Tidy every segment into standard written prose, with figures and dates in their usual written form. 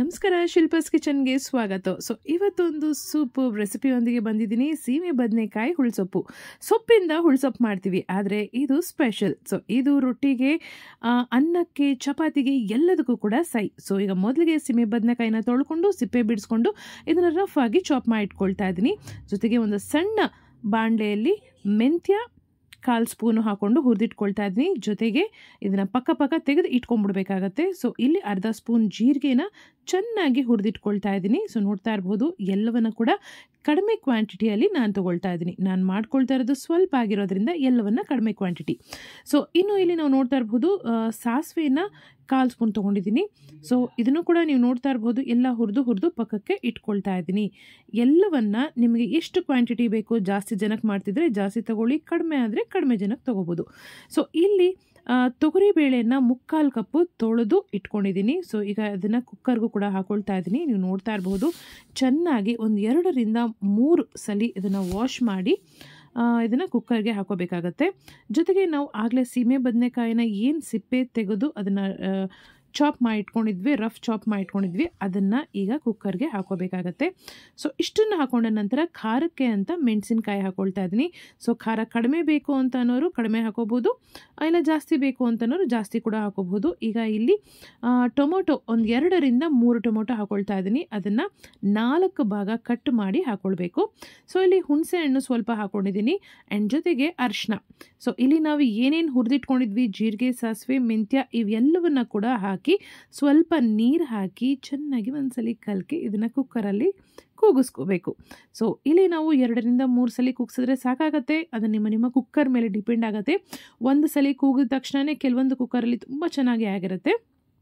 ನಮಸ್ಕಾರ, ಶಿಲ್ಪಾಸ್ ಕಿಚನ್ಗೆ ಸ್ವಾಗತ. ಇವತ್ತೊಂದು ಸೂಪರ್ ರೆಸಿಪಿಯೊಂದಿಗೆ ಬಂದಿದ್ದೀನಿ. ಸೀಮೆ ಬದನೆಕಾಯಿ ಹುಳ್ಸೊಪ್ಪು. ಸೊಪ್ಪಿಂದ ಹುಳ್ಸೊಪ್ಪು ಮಾಡ್ತೀವಿ, ಆದರೆ ಇದು ಸ್ಪೆಷಲ್. ಇದು ರೊಟ್ಟಿಗೆ, ಅನ್ನಕ್ಕೆ, ಚಪಾತಿಗೆ ಎಲ್ಲದಕ್ಕೂ ಕೂಡ ಸೈ. ಈಗ ಮೊದಲಿಗೆ ಸೀಮೆ ಬದನೆಕಾಯಿನ ತೊಳ್ಕೊಂಡು ಸಿಪ್ಪೆ ಬಿಡಿಸ್ಕೊಂಡು ಇದನ್ನು ರಫ್ ಆಗಿ ಚಾಪ್ ಮಾಡಿ ಇಟ್ಕೊಳ್ತಾ ಇದ್ದೀನಿ. ಜೊತೆಗೆ ಒಂದು ಸಣ್ಣ ಬಾಣಲೆಯಲ್ಲಿ ಮೆಂತ್ಯ 1/4 ಸ್ಪೂನು ಹಾಕೊಂಡು ಹುರಿದಿಟ್ಕೊಳ್ತಾ ಇದ್ದೀನಿ. ಜೊತೆಗೆ ಇದನ್ನು ಪಕ್ಕ ತೆಗೆದು ಇಟ್ಕೊಂಡ್ಬಿಡ್ಬೇಕಾಗತ್ತೆ. ಇಲ್ಲಿ 1/2 ಸ್ಪೂನ್ ಜೀರಿಗೆನ ಚೆನ್ನಾಗಿ ಹುರಿದಿಟ್ಕೊಳ್ತಾ ಇದ್ದೀನಿ. ನೋಡ್ತಾ ಇರ್ಬೋದು, ಎಲ್ಲವನ್ನ ಕೂಡ ಕಡಿಮೆ ಕ್ವಾಂಟಿಟಿಯಲ್ಲಿ ನಾನು ತೊಗೊಳ್ತಾ ಇದ್ದೀನಿ. ನಾನು ಮಾಡ್ಕೊಳ್ತಾ ಇರೋದು ಸ್ವಲ್ಪ ಆಗಿರೋದ್ರಿಂದ ಎಲ್ಲವನ್ನ ಕಡಿಮೆ ಕ್ವಾಂಟಿಟಿ. ಇನ್ನು ಇಲ್ಲಿ ನಾವು ನೋಡ್ತಾ ಇರ್ಬೋದು, ಸಾಸಿವೆನ 1/4 ಸ್ಪೂನ್ ತೊಗೊಂಡಿದ್ದೀನಿ. ಇದನ್ನು ಕೂಡ ನೀವು ನೋಡ್ತಾ ಇರ್ಬೋದು, ಎಲ್ಲ ಹುರಿದು ಪಕ್ಕಕ್ಕೆ ಇಟ್ಕೊಳ್ತಾ ಇದ್ದೀನಿ. ಎಲ್ಲವನ್ನ ನಿಮಗೆ ಎಷ್ಟು ಕ್ವಾಂಟಿಟಿ ಬೇಕು, ಜಾಸ್ತಿ ಜನಕ್ಕೆ ಮಾಡ್ತಿದ್ರೆ ಜಾಸ್ತಿ ತಗೊಳ್ಳಿ, ಕಡಿಮೆ ಆದರೆ ಕಡಿಮೆ ಜನಕ್ಕೆ ತೊಗೋಬೋದು. ಇಲ್ಲಿ ತೊಗರಿಬೇಳೆಯನ್ನು 3/4 ಕಪ್ಪು ತೊಳೆದು ಇಟ್ಕೊಂಡಿದ್ದೀನಿ. ಈಗ ಅದನ್ನು ಕುಕ್ಕರ್ಗೂ ಕೂಡ ಹಾಕೊಳ್ತಾ ಇದ್ದೀನಿ. ನೀವು ನೋಡ್ತಾ ಇರ್ಬೋದು, ಚೆನ್ನಾಗಿ ಒಂದು 2 ರಿಂದ 3 ಸಲ ಇದನ್ನು ವಾಶ್ ಮಾಡಿ ಇದನ್ನು ಕುಕ್ಕರ್ಗೆ ಹಾಕೋಬೇಕಾಗತ್ತೆ. ಜೊತೆಗೆ ನಾವು ಆಗಲೇ ಸೀಮೆ ಬದನೆಕಾಯಿನ ಏನು ಸಿಪ್ಪೆ ತೆಗೆದು ಅದನ್ನು ಚಾಪ್ ಮಾಡಿ ಇಟ್ಕೊಂಡಿದ್ವಿ, ರಫ್ ಚಾಪ್ ಮಾಡಿ ಇಟ್ಕೊಂಡಿದ್ವಿ, ಅದನ್ನು ಈಗ ಕುಕ್ಕರ್ಗೆ ಹಾಕೋಬೇಕಾಗತ್ತೆ. ಇಷ್ಟನ್ನು ಹಾಕೊಂಡ ನಂತರ ಖಾರಕ್ಕೆ ಅಂತ ಮೆಣಸಿನ್ಕಾಯಿ ಹಾಕೊಳ್ತಾ ಇದ್ದೀನಿ. ಖಾರ ಕಡಿಮೆ ಬೇಕು ಅಂತ ಅನ್ನೋರು ಕಡಿಮೆ ಹಾಕೋಬೋದು, ಇಲ್ಲ ಜಾಸ್ತಿ ಬೇಕು ಅಂತನೋರು ಜಾಸ್ತಿ ಕೂಡ ಹಾಕೋಬಹುದು. ಈಗ ಇಲ್ಲಿ ಟೊಮೊಟೊ ಒಂದು 2 ರಿಂದ 3 ಟೊಮೊಟೊ ಹಾಕೊಳ್ತಾ ಇದ್ದೀನಿ. ಅದನ್ನು 4 ಭಾಗ ಕಟ್ ಮಾಡಿ ಹಾಕೊಳ್ಬೇಕು. ಇಲ್ಲಿ ಹುಣಸೆ ಹಣ್ಣು ಸ್ವಲ್ಪ ಹಾಕೊಂಡಿದ್ದೀನಿ, ಆ್ಯಂಡ್ ಜೊತೆಗೆ ಅರಿಶಿನ. ಇಲ್ಲಿ ನಾವು ಏನೇನು ಹುರಿದಿಟ್ಕೊಂಡಿದ್ವಿ, ಜೀರಿಗೆ, ಸಾಸಿವೆ, ಮೆಂತ್ಯ ಇವೆಲ್ಲವನ್ನ ಕೂಡ ಹಾಕಿ ಸ್ವಲ್ಪ ನೀರು ಹಾಕಿ ಚೆನ್ನಾಗಿ ಒಂದ್ಸಲಿ ಕಲಕಿ ಇದನ್ನು ಕುಕ್ಕರಲ್ಲಿ ಕೂಗಿಸ್ಕೋಬೇಕು. ಇಲ್ಲಿ ನಾವು 2 ರಿಂದ 3 ಸಲ ಕೂಗಿಸಿದ್ರೆ ಸಾಕಾಗತ್ತೆ. ಅದು ನಿಮ್ಮ ಕುಕ್ಕರ್ ಮೇಲೆ ಡಿಪೆಂಡ್ ಆಗುತ್ತೆ. ಒಂದು ಸಲ ಕೂಗಿದ ತಕ್ಷಣವೇ ಕೆಲವೊಂದು ಕುಕ್ಕರಲ್ಲಿ ತುಂಬ ಚೆನ್ನಾಗಿ ಆಗಿರುತ್ತೆ.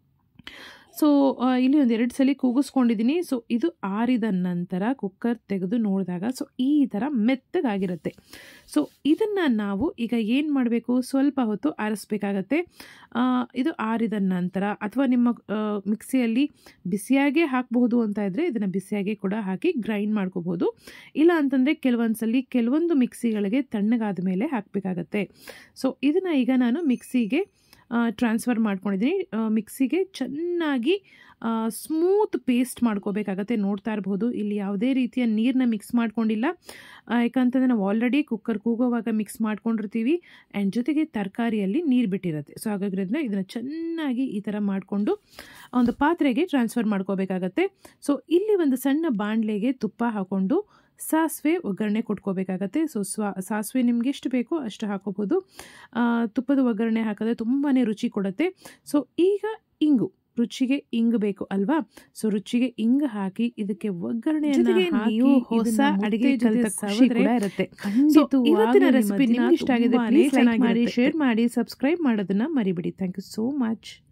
ಇಲ್ಲಿ ಒಂದು 2 ಸಲ ಕೂಗಿಸ್ಕೊಂಡಿದ್ದೀನಿ. ಇದು ಆರಿದ ನಂತರ ಕುಕ್ಕರ್ ತೆಗೆದು ನೋಡಿದಾಗ ಈ ಥರ ಮೆತ್ತಗಾಗಿರುತ್ತೆ. ಇದನ್ನು ನಾವು ಈಗ ಏನು ಮಾಡಬೇಕು, ಸ್ವಲ್ಪ ಹೊತ್ತು ಆರಿಸ್ಬೇಕಾಗತ್ತೆ. ಇದು ಆರಿದ ನಂತರ ಅಥವಾ ನಿಮ್ಮ ಮಿಕ್ಸಿಯಲ್ಲಿ ಬಿಸಿಯಾಗೇ ಹಾಕಬಹುದು ಅಂತ ಇದ್ದರೆ ಇದನ್ನು ಬಿಸಿಯಾಗಿ ಕೂಡ ಹಾಕಿ ಗ್ರೈಂಡ್ ಮಾಡ್ಕೋಬಹುದು. ಇಲ್ಲ ಅಂತಂದರೆ ಕೆಲವೊಂದು ಮಿಕ್ಸಿಗಳಿಗೆ ತಣ್ಣಗಾದ ಮೇಲೆ ಹಾಕಬೇಕಾಗತ್ತೆ. ಇದನ್ನು ಈಗ ನಾನು ಮಿಕ್ಸಿಗೆ ಟ್ರಾನ್ಸ್ಫರ್ ಮಾಡ್ಕೊಂಡಿದ್ದೀನಿ. ಮಿಕ್ಸಿಗೆ ಚೆನ್ನಾಗಿ ಸ್ಮೂತ್ ಪೇಸ್ಟ್ ಮಾಡ್ಕೋಬೇಕಾಗತ್ತೆ. ನೋಡ್ತಾ ಇರ್ಬೋದು, ಇಲ್ಲಿ ಯಾವುದೇ ರೀತಿಯ ನೀರನ್ನ ಮಿಕ್ಸ್ ಮಾಡ್ಕೊಂಡಿಲ್ಲ. ಯಾಕಂತಂದರೆ ನಾವು ಆಲ್ರೆಡಿ ಕುಕ್ಕರ್ ಕೂಗೋವಾಗ ಮಿಕ್ಸ್ ಮಾಡ್ಕೊಂಡಿರ್ತೀವಿ, ಆ್ಯಂಡ್ ಜೊತೆಗೆ ತರಕಾರಿಯಲ್ಲಿ ನೀರು ಬಿಟ್ಟಿರುತ್ತೆ. ಹಾಗಾಗಿರೋದ್ರಿಂದ ಇದನ್ನು ಚೆನ್ನಾಗಿ ಈ ಥರ ಮಾಡಿಕೊಂಡು ಒಂದು ಪಾತ್ರೆಗೆ ಟ್ರಾನ್ಸ್ಫರ್ ಮಾಡ್ಕೋಬೇಕಾಗತ್ತೆ. ಇಲ್ಲಿ ಒಂದು ಸಣ್ಣ ಬಾಣಲೆಗೆ ತುಪ್ಪ ಹಾಕ್ಕೊಂಡು ಸಾಸಿವೆ ಒಗ್ಗರಣೆ ಕೊಟ್ಕೋಬೇಕಾಗತ್ತೆ. ಸಾಸಿವೆ ನಿಮ್ಗೆ ಎಷ್ಟು ಬೇಕೋ ಅಷ್ಟು ಹಾಕೋಬೋದು. ತುಪ್ಪದ ಒಗ್ಗರಣೆ ಹಾಕಿದ್ರೆ ತುಂಬಾ ರುಚಿ ಕೊಡುತ್ತೆ. ಈಗ ಇಂಗು, ರುಚಿಗೆ ಇಂಗು ಬೇಕು ಅಲ್ವಾ? ರುಚಿಗೆ ಇಂಗು ಹಾಕಿ ಇದಕ್ಕೆ ಒಗ್ಗರಣೆಯನ್ನು ಹಾಕಿ ಹೊಸ ಅಡಿಗೆ ಇರುತ್ತೆ. ಇವತ್ತಿನ ರೆಸಿಪಿ ನಿಮ್ಗೆ ಇಷ್ಟ ಆಗಿದೆ, ಪ್ಲೀಸ್ ಲೈಕ್ ಮಾಡಿ, ಶೇರ್ ಮಾಡಿ, ಸಬ್ಸ್ಕ್ರೈಬ್ ಮಾಡೋದನ್ನ ಮರಿಬೇಡಿ. Thank you so much.